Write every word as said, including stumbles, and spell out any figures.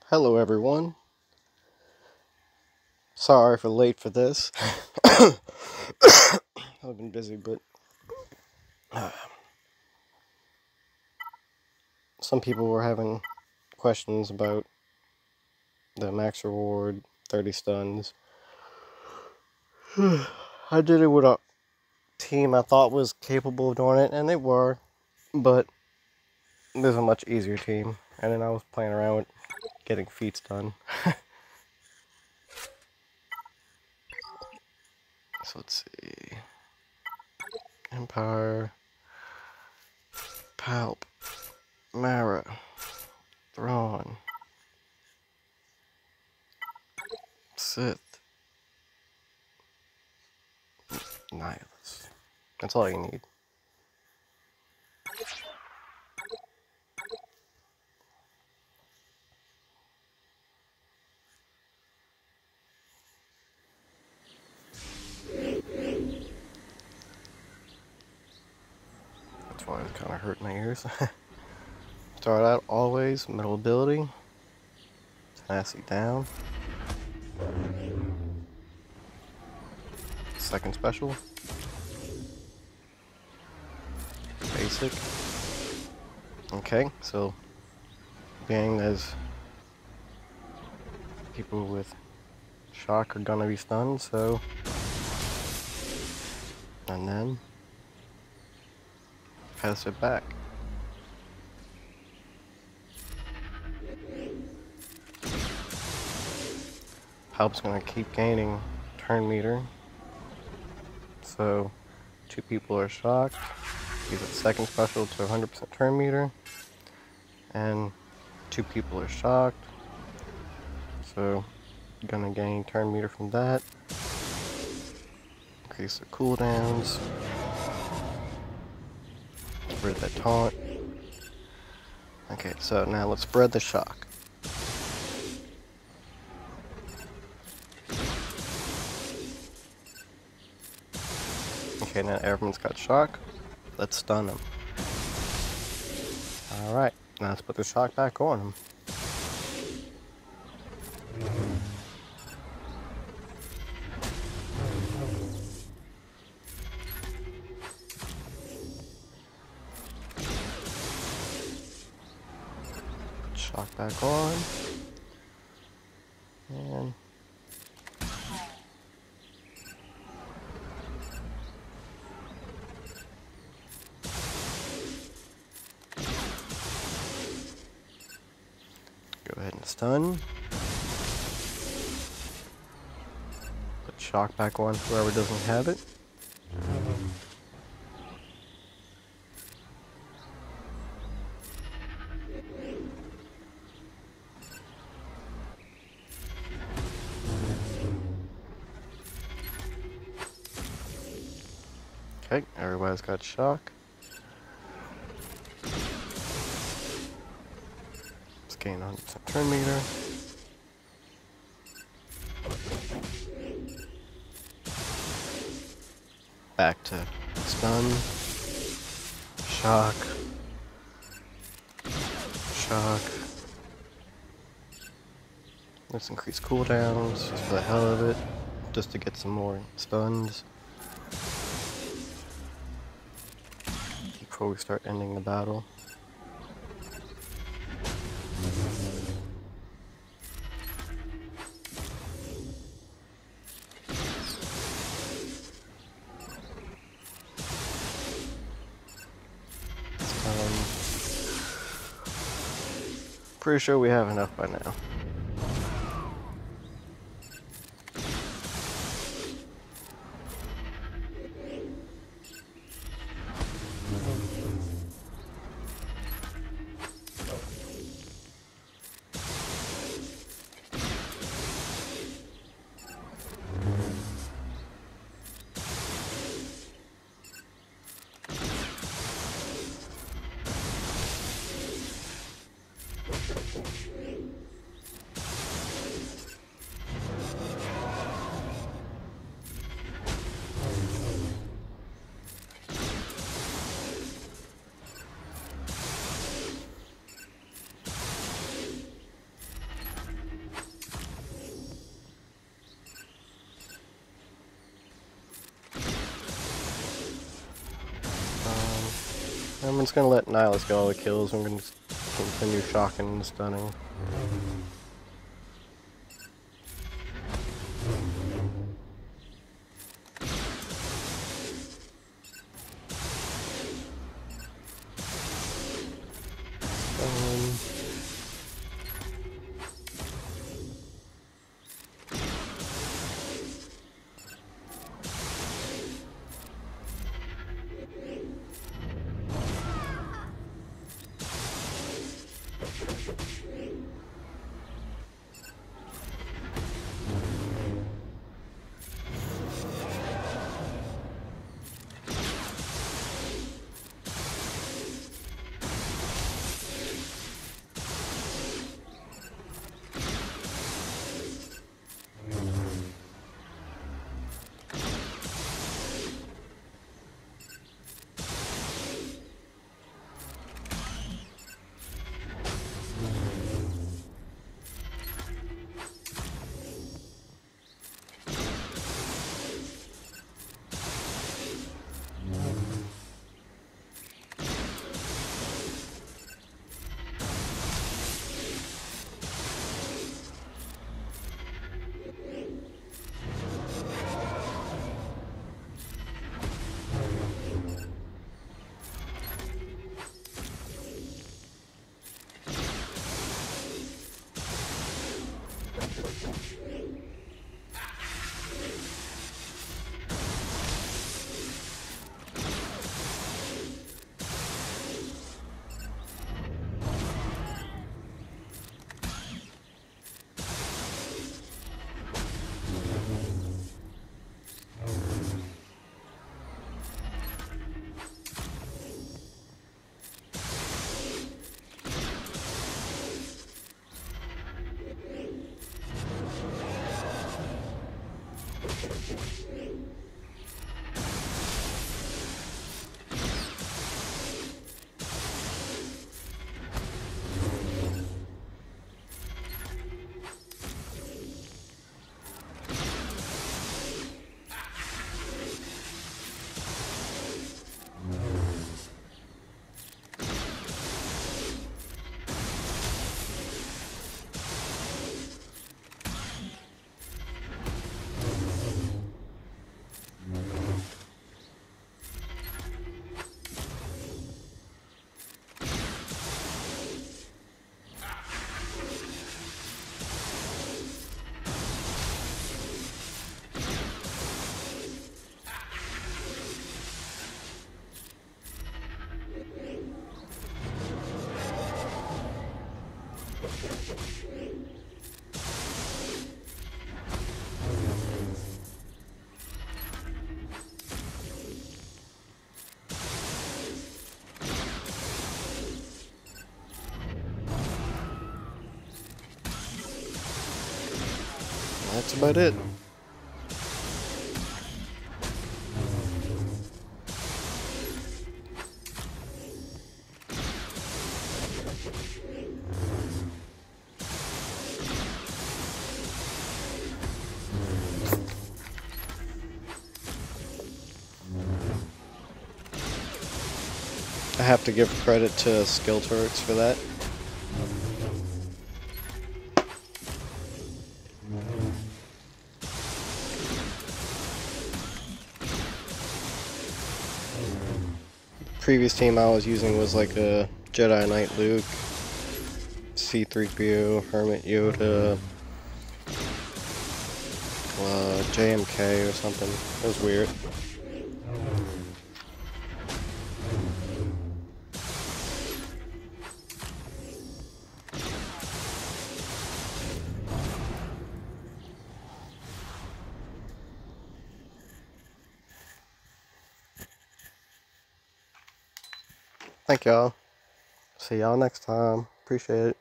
Hello everyone. Sorry for late for this. I've been busy, but uh, some people were having questions about the max reward, thirty stuns. I did it with a team I thought was capable of doing it, and they were, but there's a much easier team, and then I was playing around with getting feats done. So let's see. Empire, Palp, Mara, Thrawn, Sith, Nihilus. That's all you need. That's why it kind of hurt my ears. Start out always, middle ability, tenacity down. Second special, basic. Okay, so being as people with shock are gonna be stunned, so and then pass it back. Help's gonna keep gaining turn meter. So two people are shocked. Use a second special to one hundred percent turn meter. And two people are shocked. So gonna gain turn meter from that. Increase their cooldowns. Get rid of that taunt. Okay, so now let's spread the shock. Okay, now everyone's got shock. Let's stun them. Alright, now let's put the shock back on them. Put shock back on. And go ahead and stun. Put shock back on whoever doesn't have it. Okay, everybody's got shock. Let's gain one hundred percent turn meter. Back to stun, shock, shock. Let's increase cooldowns just for the hell of it, just to get some more stuns before we start ending the battle. Pretty sure we have enough by now. I'm just gonna let Nihilus get all the kills. I'm gonna continue shocking and stunning. Um, That's about it. I have to give credit to Skill Turrets for that. Previous team I was using was like a Jedi Knight Luke, C three P O, Hermit Yoda, uh, J M K or something. It was weird. Thank y'all. See y'all next time. Appreciate it.